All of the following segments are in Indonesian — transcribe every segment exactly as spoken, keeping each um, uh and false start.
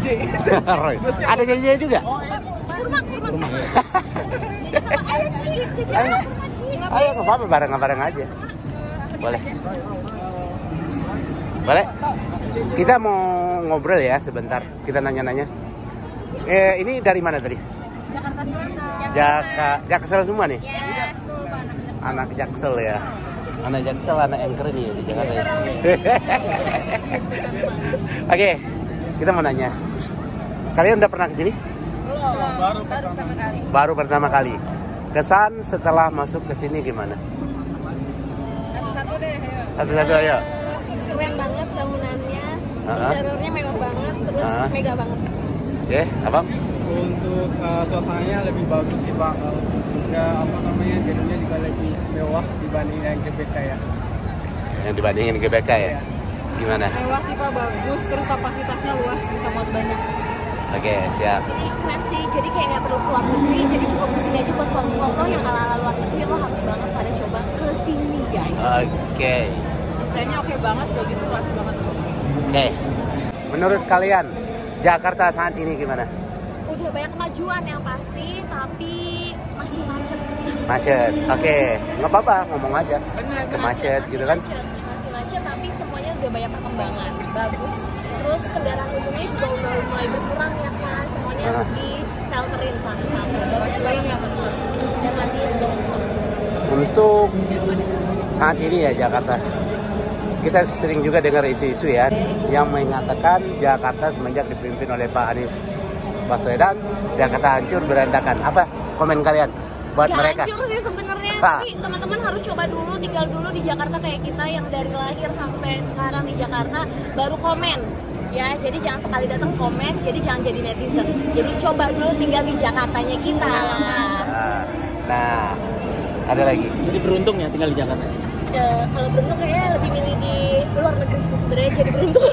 Roy. Ada janjinya juga? Kurma, kurma. Kurma. Ayo, Ci. Ayo, ayo nggak apa-apa, bareng-bareng aja. Boleh. Boleh. Kita mau ngobrol ya sebentar. Kita nanya-nanya. Eh, ini dari mana tadi? Jakarta Selatan. Jaka, Jaksel semua nih? Ya. Anak Jaksel ya. Anak Jaksel, anak anchor nih di Jakarta ya. Oke, kita mau nanya. Kalian udah pernah ke sini? Belum. Baru, baru pertama kali. Baru pertama kali. Kesan setelah masuk ke sini gimana? Satu-satu deh, ayo. Satu-satu ayo. Keren banget bangunannya. Uh-huh. Interiornya mewah banget, terus Uh-huh. mega banget. Oke, abang? Untuk uh, suasananya lebih bagus sih Pak. Kalau juga apa namanya gedungnya juga lebih mewah dibanding yang G B K ya. Yang dibandingin G B K ya? Gimana? Mewah sih Pak, bagus, terus kapasitasnya luas, bisa muat banyak. Oke, siap. Ini keren sih, jadi kayak nggak perlu keluar negeri, jadi cukup kesini aja buat foto-foto yang ala-ala luar negeri, lo harus banget pada coba ke sini guys. Oke. Desainnya oke banget, udah gitu luas banget. Oke. Menurut kalian, Jakarta saat ini gimana? Udah banyak kemajuan yang pasti, tapi masih macet. Macet. Oke, nggak apa-apa, ngomong aja. Ke macet gitu kan? Macet, masih macet, tapi semuanya udah banyak perkembangan. Bagus. Terus kendaraan umumnya juga udah mulai berkurang ya kan, semuanya Ah. di shelterin sama-sama. Bagus banget ya bagus. Dan nantinya juga berkurang. Untuk saat ini ya Jakarta, kita sering juga dengar isu-isu ya yang mengatakan Jakarta semenjak dipimpin oleh Pak Anies Baswedan, Jakarta hancur berantakan. Apa komen kalian buat Gak mereka? hancur sih sebenarnya, Ah. tapi teman-teman harus coba dulu, tinggal dulu di Jakarta kayak kita yang dari lahir sampai sekarang di Jakarta baru komen. Ya, jadi jangan sekali datang komen, jadi jangan jadi netizen. Jadi coba dulu tinggal di Jakartanya kita. Nah, nah, ada lagi. Jadi beruntung ya tinggal di Jakarta. Ya, kalau beruntung kayaknya lebih milih di luar negeri sih sebenarnya jadi beruntung.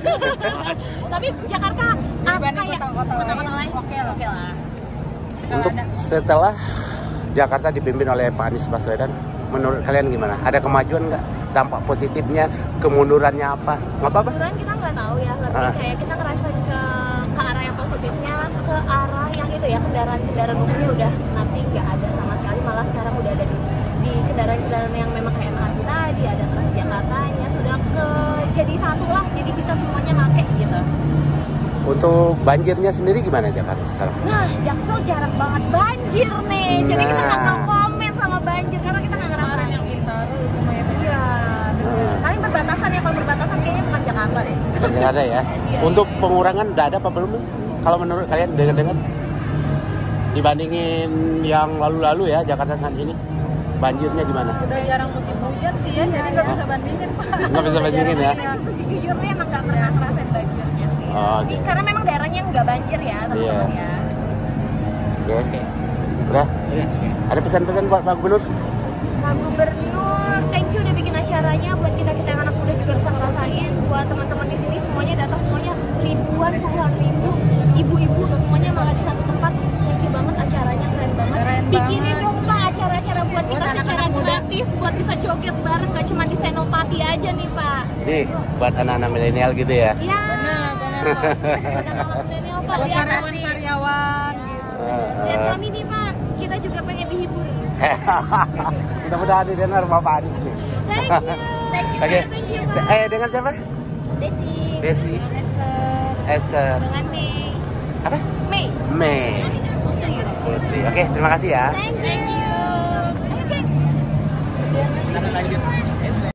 Tapi Jakarta ah, kayak kota-kota lain oke lah. Oke lah. Untuk setelah Jakarta dipimpin oleh Pak Anies Baswedan, menurut kalian gimana? Ada kemajuan nggak? Dampak positifnya, kemundurannya apa? Nggak apa-apa? Kemunduran kita nggak tahu ya, lebih Ah. kayak kita ngerasain ke ke arah yang positifnya, ke arah yang itu ya kendaraan-kendaraan umumnya udah nanti nggak ada sama sekali, malah sekarang udah ada di, di kendaraan-kendaraan yang memang kayak M R T tadi, ada Transjakartanya, sudah ke jadi satu lah, jadi bisa semuanya make gitu. Untuk banjirnya sendiri gimana Jakarta sekarang? Nah, Jaksel jarang banget banjir nih, jadi kita nggak Nah. mau komen sama banjir karena kita nggak ngerasain. Yang Bintaro lumayan. Iya, Ah. paling berbatasan ya, kalau berbatasan kayaknya bukan Jakarta deh. Nggak ada ya? Iya. Untuk pengurangan udah ada apa belum? Kalau menurut kalian dengar-dengar dibandingin yang lalu-lalu ya Jakarta saat ini, banjirnya gimana? Udah jarang musim hujan sih ya, jadi nggak bisa bandingin Pak. Nggak bisa bandingin ya? Jujur-jujurnya emang nggak pernah ngerasain banjirnya sih. Oh, oke. Karena memang daerahnya nggak banjir ya teman-teman Iya. ya. Oke. Udah? Ada pesan-pesan buat Pak Gubernur? Pak Gubernur, thank you udah bikin acaranya buat kita-kita yang anak muda juga bisa ngerasain. Buat teman-teman di sini semuanya datang, semuanya ribuan, puluhan ribu, ibu-ibu semuanya malah di satu tempat. Thank you banget, acaranya keren banget. Keren Bikinin banget. dong Pak acara-acara buat kita Buat secara anak-anak muda. gratis, buat bisa joget bareng, gak cuma di Senopati aja nih Pak. Nih, buat anak-anak milenial gitu ya. Ya, Benar, benar, Pak. anak-anak milenial Pak, Buat lihat karyawan-karyawan gitu. Dan kami nih Pak, kita juga pengen dihibur. Mudah-mudahan didengar Bapak Anies nih. Thank you. Thank you, Oke. Pak. Thank you, Pak. Eh, dengan siapa? Desi. Desi. Esther. Esther. Dengan Mei. Apa? Mei. Mei. Putri. Putri. Oke, terima kasih ya. Thank you. Ayo, guys. Lanjut.